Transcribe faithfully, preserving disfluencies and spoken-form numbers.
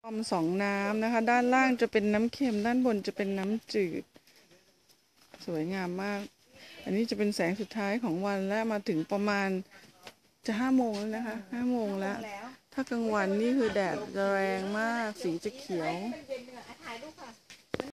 อมสองน้ำนะคะด้านล่างจะเป็นน้ำเค็มด้านบนจะเป็นน้ำจืดสวยงามมากอันนี้จะเป็นแสงสุดท้ายของวันและมาถึงประมาณจะห้าโมงแล้วนะคะห้าโมงแล้วถ้ากลางวันนี่คือแดดจะแรงมากสีจะเขียว